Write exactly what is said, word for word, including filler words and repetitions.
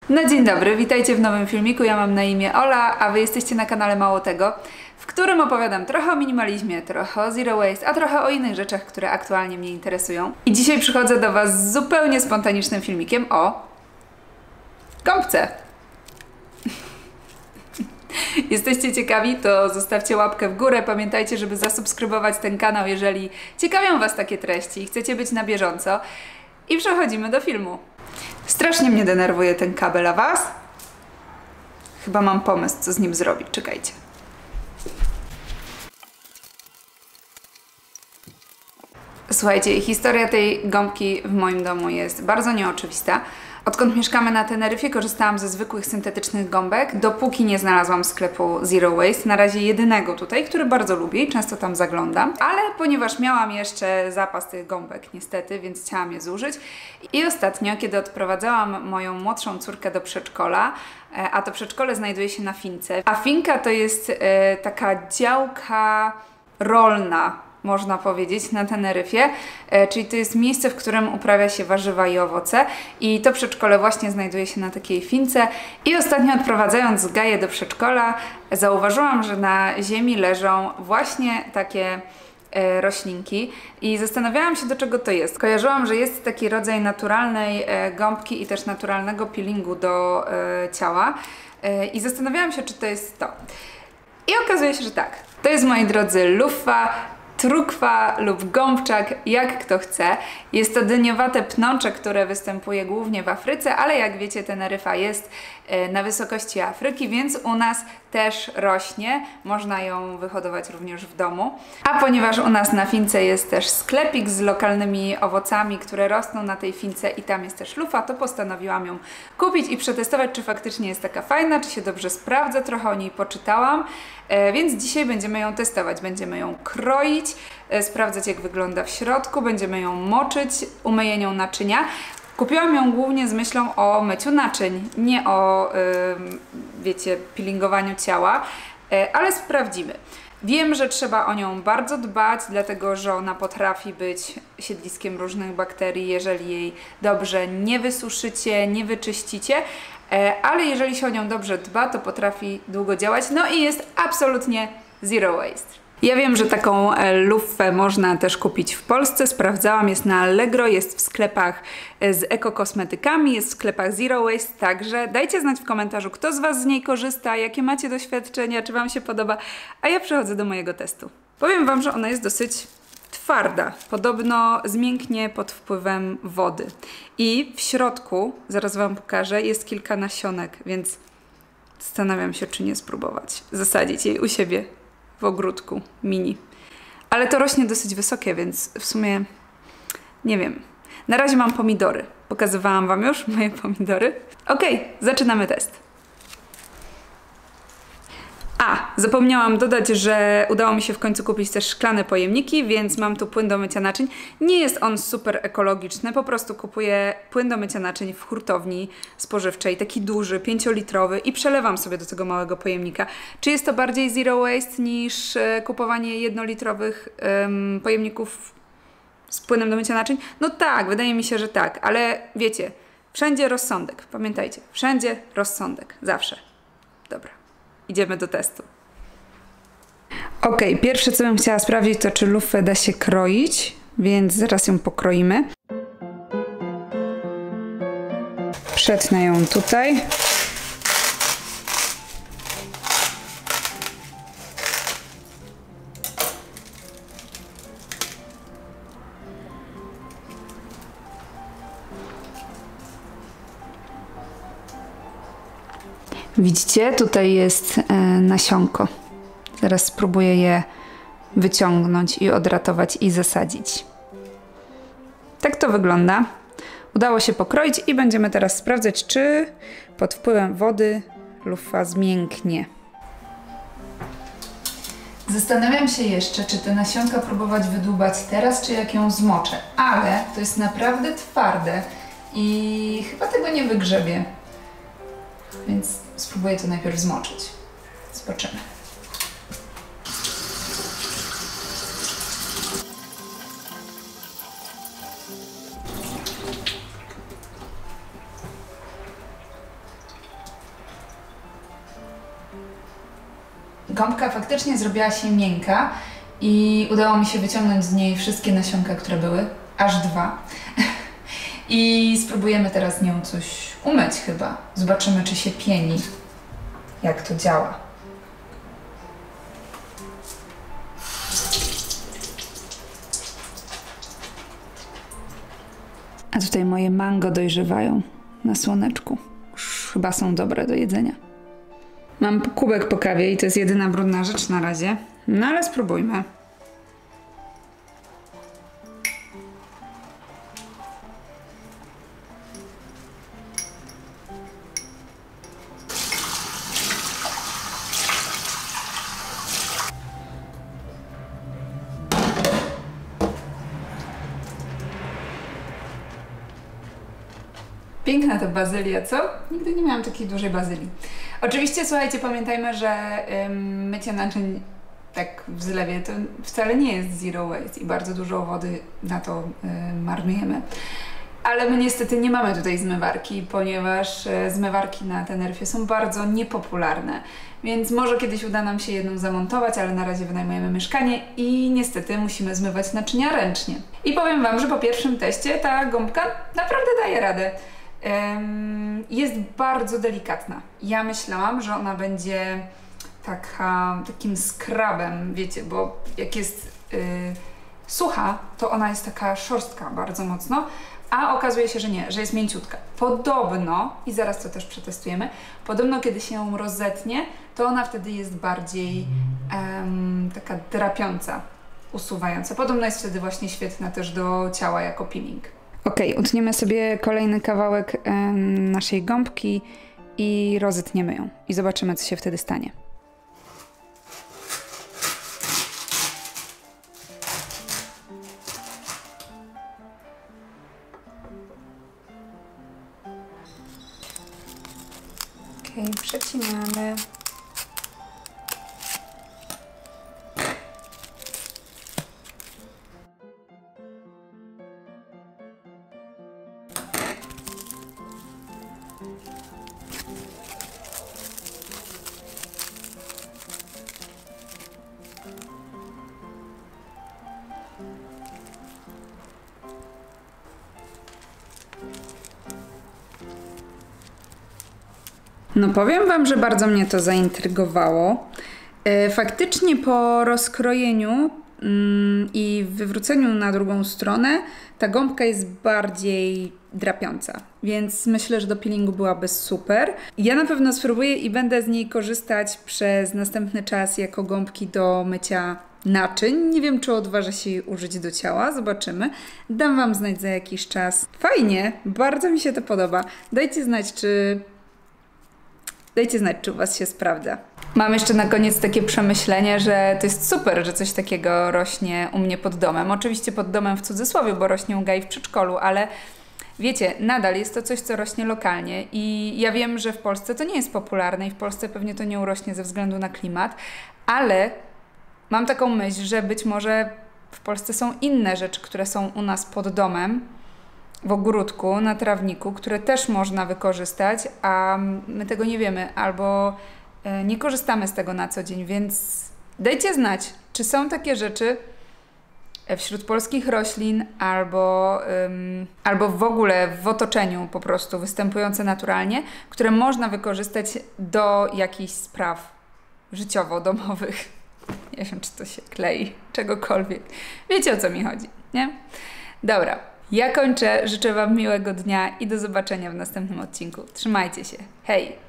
No dzień dobry, witajcie w nowym filmiku. Ja mam na imię Ola, a wy jesteście na kanale Mało Tego, w którym opowiadam trochę o minimalizmie, trochę o zero waste, a trochę o innych rzeczach, które aktualnie mnie interesują. I dzisiaj przychodzę do was z zupełnie spontanicznym filmikiem o gąbce. Jesteście ciekawi? To zostawcie łapkę w górę. Pamiętajcie, żeby zasubskrybować ten kanał, jeżeli ciekawią was takie treści i chcecie być na bieżąco. I przechodzimy do filmu. Strasznie mnie denerwuje ten kabel, a was? Chyba mam pomysł, co z nim zrobić. Czekajcie. Słuchajcie, historia tej gąbki w moim domu jest bardzo nieoczywista. Odkąd mieszkamy na Teneryfie, korzystałam ze zwykłych syntetycznych gąbek, dopóki nie znalazłam sklepu Zero Waste, na razie jedynego tutaj, który bardzo lubię i często tam zaglądam, ale ponieważ miałam jeszcze zapas tych gąbek niestety, więc chciałam je zużyć. I ostatnio, kiedy odprowadzałam moją młodszą córkę do przedszkola, a to przedszkole znajduje się na Fince, a Finka to jest e, taka działka rolna, można powiedzieć, na Teneryfie, e, czyli to jest miejsce, w którym uprawia się warzywa i owoce i to przedszkole właśnie znajduje się na takiej fince i ostatnio odprowadzając Gaję do przedszkola zauważyłam, że na ziemi leżą właśnie takie e, roślinki i zastanawiałam się, do czego to jest. Kojarzyłam, że jest taki rodzaj naturalnej e, gąbki i też naturalnego peelingu do e, ciała e, i zastanawiałam się, czy to jest to. I okazuje się, że tak. To jest, moi drodzy, luffa, trukwa lub gąbczak, jak kto chce. Jest to dyniowate pnącze, które występuje głównie w Afryce, ale jak wiecie, Teneryfa jest na wysokości Afryki, więc u nas też rośnie. Można ją wyhodować również w domu. A ponieważ u nas na Fince jest też sklepik z lokalnymi owocami, które rosną na tej Fince i tam jest też lufa, to postanowiłam ją kupić i przetestować, czy faktycznie jest taka fajna, czy się dobrze sprawdza. Trochę o niej poczytałam, e, więc dzisiaj będziemy ją testować. Będziemy ją kroić, e, sprawdzać, jak wygląda w środku, będziemy ją moczyć, umyję nią naczynia. Kupiłam ją głównie z myślą o myciu naczyń, nie o, yy, wiecie, peelingowaniu ciała, yy, ale sprawdzimy. Wiem, że trzeba o nią bardzo dbać, dlatego że ona potrafi być siedliskiem różnych bakterii, jeżeli jej dobrze nie wysuszycie, nie wyczyścicie, yy, ale jeżeli się o nią dobrze dba, to potrafi długo działać, no i jest absolutnie zero waste. Ja wiem, że taką luffę można też kupić w Polsce. Sprawdzałam, jest na Allegro, jest w sklepach z ekokosmetykami, jest w sklepach Zero Waste, także dajcie znać w komentarzu, kto z was z niej korzysta, jakie macie doświadczenia, czy wam się podoba, a ja przechodzę do mojego testu. Powiem wam, że ona jest dosyć twarda. Podobno zmięknie pod wpływem wody. I w środku, zaraz wam pokażę, jest kilka nasionek, więc zastanawiam się, czy nie spróbować zasadzić jej u siebie w ogródku mini. Ale to rośnie dosyć wysokie, więc w sumie nie wiem. Na razie mam pomidory. Pokazywałam wam już moje pomidory. Ok, zaczynamy test. A, zapomniałam dodać, że udało mi się w końcu kupić też szklane pojemniki, więc mam tu płyn do mycia naczyń. Nie jest on super ekologiczny, po prostu kupuję płyn do mycia naczyń w hurtowni spożywczej, taki duży, pięciolitrowy i przelewam sobie do tego małego pojemnika. Czy jest to bardziej zero waste niż e, kupowanie jednolitrowych um, pojemników z płynem do mycia naczyń? No tak, wydaje mi się, że tak, ale wiecie, wszędzie rozsądek, pamiętajcie, wszędzie rozsądek, zawsze. Dobra. Idziemy do testu. Ok, pierwsze co bym chciała sprawdzić, to czy lufę da się kroić, więc zaraz ją pokroimy. Przetnę ją tutaj. Widzicie, tutaj jest e, nasionko. Zaraz spróbuję je wyciągnąć i odratować i zasadzić. Tak to wygląda. Udało się pokroić i będziemy teraz sprawdzać, czy pod wpływem wody lufa zmięknie. Zastanawiam się jeszcze, czy te nasionka próbować wydłubać teraz, czy jak ją zmoczę. Ale to jest naprawdę twarde i chyba tego nie wygrzebię. Więc spróbuję to najpierw zmoczyć. Zobaczymy. Gąbka faktycznie zrobiła się miękka i udało mi się wyciągnąć z niej wszystkie nasionka, które były, aż dwa. I spróbujemy teraz nią coś umyć chyba. Zobaczymy, czy się pieni, jak to działa. A tutaj moje mango dojrzewają na słoneczku. Już chyba są dobre do jedzenia. Mam kubek po kawie i to jest jedyna brudna rzecz na razie. No ale spróbujmy. Piękna ta bazylia, co? Nigdy nie miałam takiej dużej bazylii. Oczywiście, słuchajcie, pamiętajmy, że ym, mycie naczyń tak w zlewie to wcale nie jest zero waste i bardzo dużo wody na to y, marnujemy. Ale my niestety nie mamy tutaj zmywarki, ponieważ y, zmywarki na Teneryfie są bardzo niepopularne. Więc może kiedyś uda nam się jedną zamontować, ale na razie wynajmujemy mieszkanie i niestety musimy zmywać naczynia ręcznie. I powiem Wam, że po pierwszym teście ta gąbka naprawdę daje radę. Jest bardzo delikatna. Ja myślałam, że ona będzie taka, takim skrabem, wiecie, bo jak jest yy, sucha, to ona jest taka szorstka bardzo mocno, a okazuje się, że nie, że jest mięciutka. Podobno, i zaraz to też przetestujemy, podobno kiedy się ją rozetnie, to ona wtedy jest bardziej um, taka drapiąca, usuwająca. Podobno jest wtedy właśnie świetna też do ciała jako peeling. Ok, utniemy sobie kolejny kawałek em, naszej gąbki i rozetniemy ją. I zobaczymy, co się wtedy stanie. Ok, przecinamy. No powiem Wam, że bardzo mnie to zaintrygowało. Faktycznie po rozkrojeniu mm, i wywróceniu na drugą stronę ta gąbka jest bardziej drapiąca, więc myślę, że do peelingu byłaby super. Ja na pewno spróbuję i będę z niej korzystać przez następny czas jako gąbki do mycia naczyń. Nie wiem, czy odważę się jej użyć do ciała, zobaczymy. Dam Wam znać za jakiś czas. Fajnie, bardzo mi się to podoba. Dajcie znać, czy... Dajcie znać, czy u Was się sprawdza. Mam jeszcze na koniec takie przemyślenie, że to jest super, że coś takiego rośnie u mnie pod domem. Oczywiście pod domem w cudzysłowie, bo rośnie u Gai w przedszkolu, ale wiecie, nadal jest to coś, co rośnie lokalnie i ja wiem, że w Polsce to nie jest popularne i w Polsce pewnie to nie urośnie ze względu na klimat, ale mam taką myśl, że być może w Polsce są inne rzeczy, które są u nas pod domem, w ogródku, na trawniku, które też można wykorzystać, a my tego nie wiemy albo nie korzystamy z tego na co dzień, więc dajcie znać, czy są takie rzeczy wśród polskich roślin albo, um, albo w ogóle w otoczeniu po prostu występujące naturalnie, które można wykorzystać do jakichś spraw życiowo-domowych. Nie wiem, czy to się klei, czegokolwiek. Wiecie, o co mi chodzi, nie? Dobra. Ja kończę, życzę Wam miłego dnia i do zobaczenia w następnym odcinku. Trzymajcie się. Hej!